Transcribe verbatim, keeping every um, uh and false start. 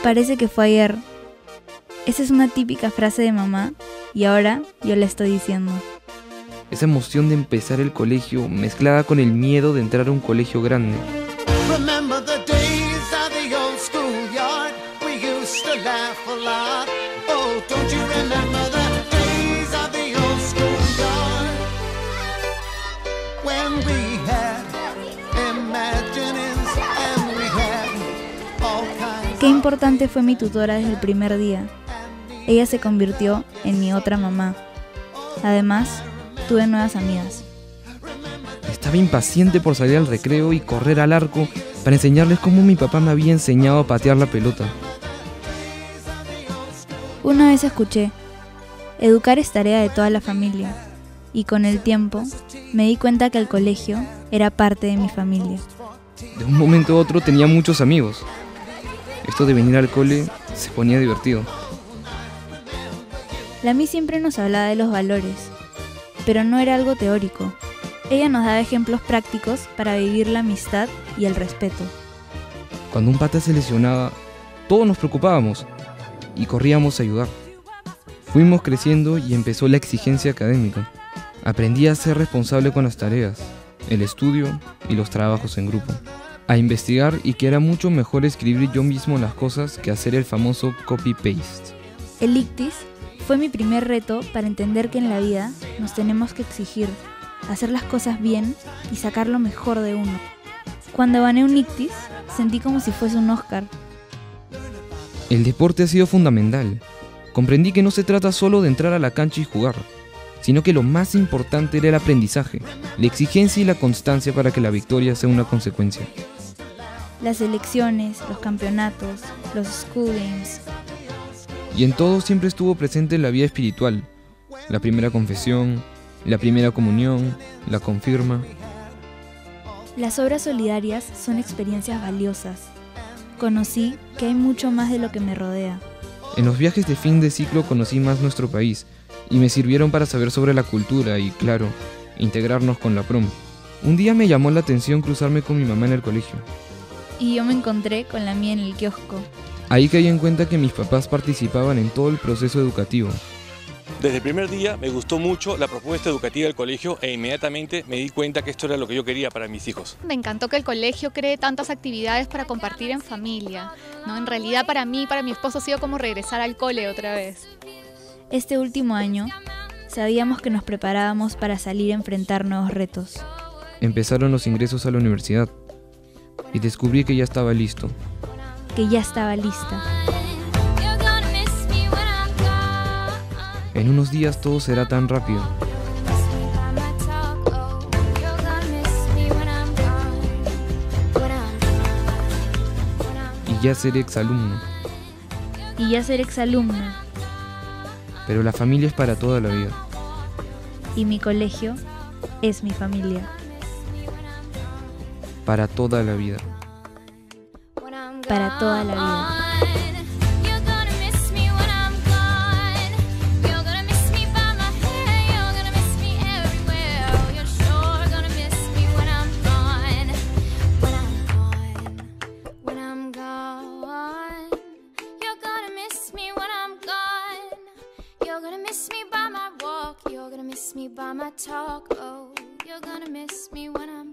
Parece que fue ayer. Esa es una típica frase de mamá y ahora yo la estoy diciendo. Esa emoción de empezar el colegio mezclada con el miedo de entrar a un colegio grande. Remember the days of the old schoolyard. We used to laugh a lot. Oh, don't you remember the days of the old schoolyard? When we had imaginings and we had all kinds. Qué importante fue mi tutora desde el primer día. Ella se convirtió en mi otra mamá. Además, tuve nuevas amigas. Estaba impaciente por salir al recreo y correr al arco para enseñarles cómo mi papá me había enseñado a patear la pelota. Una vez escuché, educar es tarea de toda la familia, y con el tiempo me di cuenta que el colegio era parte de mi familia. De un momento a otro tenía muchos amigos. Esto de venir al cole se ponía divertido. La Miss siempre nos hablaba de los valores, pero no era algo teórico. Ella nos daba ejemplos prácticos para vivir la amistad y el respeto. Cuando un pata se lesionaba, todos nos preocupábamos y corríamos a ayudar. Fuimos creciendo y empezó la exigencia académica. Aprendí a ser responsable con las tareas, el estudio y los trabajos en grupo. A investigar y que era mucho mejor escribir yo mismo las cosas que hacer el famoso copy-paste. El ICTIS fue mi primer reto para entender que en la vida nos tenemos que exigir, hacer las cosas bien y sacar lo mejor de uno. Cuando gané un ICTIS, sentí como si fuese un Oscar. El deporte ha sido fundamental. Comprendí que no se trata solo de entrar a la cancha y jugar, sino que lo más importante era el aprendizaje, la exigencia y la constancia para que la victoria sea una consecuencia. Las elecciones, los campeonatos, los school games. Y en todo siempre estuvo presente la vida espiritual, la primera confesión, la primera comunión, la confirma. Las obras solidarias son experiencias valiosas. Conocí que hay mucho más de lo que me rodea. En los viajes de fin de ciclo conocí más nuestro país y me sirvieron para saber sobre la cultura y, claro, integrarnos con la prom. Un día me llamó la atención cruzarme con mi mamá en el colegio. Y yo me encontré con la mía en el kiosco. Ahí caí en cuenta que mis papás participaban en todo el proceso educativo. Desde el primer día me gustó mucho la propuesta educativa del colegio e inmediatamente me di cuenta que esto era lo que yo quería para mis hijos. Me encantó que el colegio cree tantas actividades para compartir en familia, ¿no? En realidad para mí y para mi esposo ha sido como regresar al cole otra vez. Este último año, sabíamos que nos preparábamos para salir a enfrentar nuevos retos. Empezaron los ingresos a la universidad y descubrí que ya estaba listo. Que ya estaba lista. En unos días todo será tan rápido. Y ya seré exalumno. Y ya ser exalumna. Pero la familia es para toda la vida. Y mi colegio es mi familia. Para toda la vida. Para toda la vida. By my talk, oh, you're gonna miss me when I'm